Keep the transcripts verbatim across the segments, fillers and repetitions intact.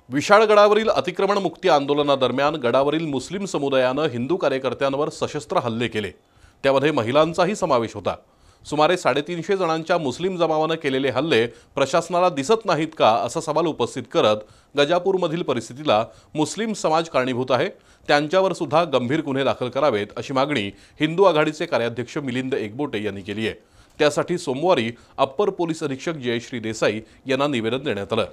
विशाळगडावरील अतिक्रमण मुक्ती आंदोलनादरम्यान गडावरील मुस्लिम समुदायाने हिंदू कार्यकर्त्यांवर सशस्त्र हल्ले केले। त्यामध्ये महिलांचाही समावेश होता। सुमारे साडेतीनशे जणांच्या मुस्लिम जमावाने केलेले हल्ले प्रशासनाला दिसत नाहीत का असा सवाल उपस्थित करत गजापूरमधील परिस्थितीला मुस्लिम समाज कारणीभूत आहे, त्यांच्यावर सुद्धा गंभीर गुन्हे दाखल करावेत अशी मागणी हिंदू आघाडीचे कार्याध्यक्ष मिलिंद एकबोटे यांनी केली आहे। त्यासाठी सोमवारी अप्पर पोलीस अधीक्षक जयश्री देसाई यांना निवेदन देण्यात आलं।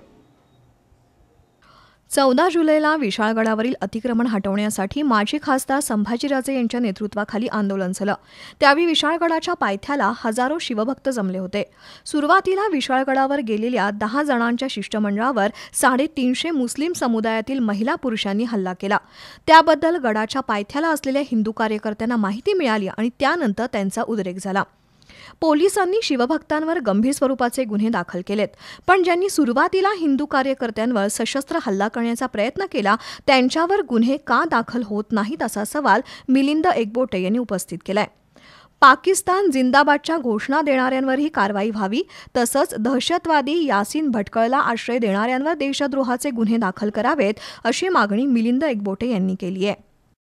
चौदा जुलैला विशाळगडावरील अतिक्रमण हटवण्यासाठी माजी खासदार संभाजीराजे यांच्या नेतृत्वाखाली आंदोलन झालं। त्यावेळी विशाळगडाच्या पायथ्याला हजारो शिवभक्त जमले होते। सुरुवातीला विशाळगडावर गेलेल्या दहा जणांच्या शिष्टमंडळावर साडेतीनशे मुस्लिम समुदायातील महिला पुरुषांनी हल्ला केला। त्याबद्दल गडाच्या पायथ्याला असलेल्या हिंदू कार्यकर्त्यांना माहिती मिळाली आणि त्यानंतर त्यांचा उद्रेक झाला। पोलिसांनी शिवभक्तांवर गंभीर स्वरूपाचे गुन्हे दाखल केलेत, पण ज्यांनी सुरुवातीला हिंदू कार्यकर्त्यांवर सशस्त्र हल्ला करण्याचा प्रयत्न केला त्यांच्यावर गुन्हे का दाखल होत नाहीत असा सवाल मिलिंद एकबोटे यांनी उपस्थित केलाय। पाकिस्तान जिंदाबादच्या घोषणा देणाऱ्यांवरही कारवाई व्हावी, तसंच दहशतवादी यासीन भटकळला आश्रय देणाऱ्यांवर देशद्रोहाचे गुन्हे दाखल करावेत अशी मागणी मिलिंद एकबोटे यांनी केली आहे।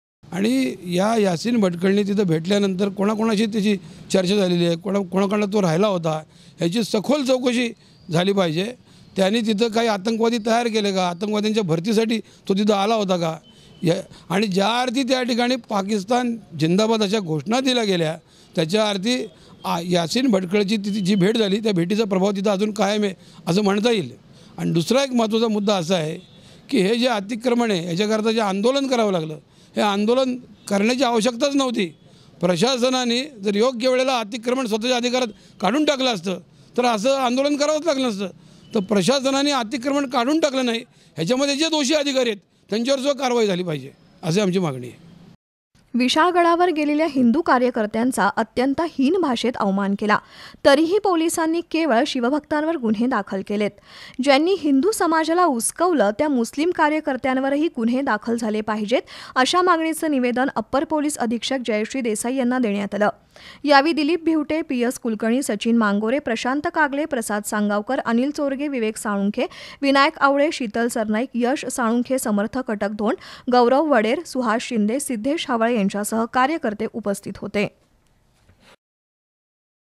आणि या यासीन भटकळनी तिथं भेटल्यानंतर कोणाकोणाशी त्याची चर्चा झालेली आहे, कोणा कोणाकडे तो राहिला होता याची सखोल चौकशी झाली पाहिजे। त्यांनी तिथं काही आतंकवादी तयार केले का, आतंकवाद्यांच्या भरतीसाठी तो तिथं आला होता का, या आणि ज्या अर्थी त्या ठिकाणी पाकिस्तान जिंदाबाद अशा घोषणा दिल्या गेल्या त्याच्या अर्थी यासीन भटकळची तिथे जी भेट झाली त्या भेटीचा प्रभाव तिथं अजून कायम आहे असं म्हणता येईल। आणि दुसरा एक महत्त्वाचा मुद्दा असा आहे की हे जे अतिक्रमण आहे याच्याकरता जे आंदोलन करावं लागलं, हे आंदोलन करण्याची आवश्यकताच नव्हती। प्रशासनाने जर योग्य वेळेला अतिक्रमण स्वतःच्या अधिकारात काढून टाकलं असतं तर असं आंदोलन करावंच लागलं नसतं। तर प्रशासनाने अतिक्रमण काढून टाकलं नाही, ह्याच्यामध्ये जे दोषी अधिकारी आहेत त्यांच्यावर सुद्धा कारवाई झाली पाहिजे अशी आमची मागणी आहे। विशाळगडावर गेलेल्या हिंदू कार्यकर्त्यांचा अत्यंत हीन भाषेत अवमान केला, तरीही पोलिसांनी केवळ शिवभक्तांवर गुन्हे दाखल केलेत। ज्यांनी हिंदू समाजाला उस्कवलं त्या मुस्लिम कार्यकर्त्यांवरही गुन्हे दाखल झाले पाहिजेत अशा मागणीचं निवेदन अप्पर पोलीस अधीक्षक जयश्री देसाई यांना देण्यात आलं। यावेळी दिलीप भिवटे, पी एस कुलकर्णी, सचिन मांगोरे, प्रशांत कागले, प्रसाद सांगावकर, अनिल चोरगे, विवेक साळुंखे, विनायक आवळे, शीतल सरनाईक, यश साळुंखे, समर्थ कटकधोंड, गौरव वडेर, सुहास शिंदे, सिद्धेश हावळे यांच्यासह कार्यकर्ते उपस्थित होते।